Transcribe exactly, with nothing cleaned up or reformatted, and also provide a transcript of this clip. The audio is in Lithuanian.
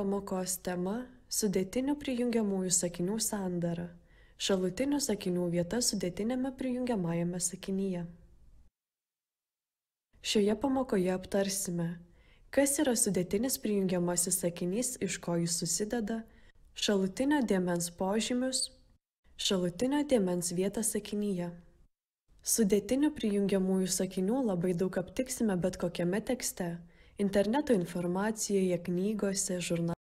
pamokos tema – sudėtinių prijungiamųjų sakinių sandara. Šalutinių sakinių vieta sudėtiniame prijungiamajame sakinyje. Šioje pamokoje aptarsime, kas yra sudėtinis prijungiamasis sakinys, iš ko jis susideda, šalutinio dėmens požymius, šalutinio dėmens vietą sakinyje. Sudėtinių prijungiamųjų sakinių labai daug aptiksime bet kokiame tekste, interneto informacijoje, knygose, žurnalose.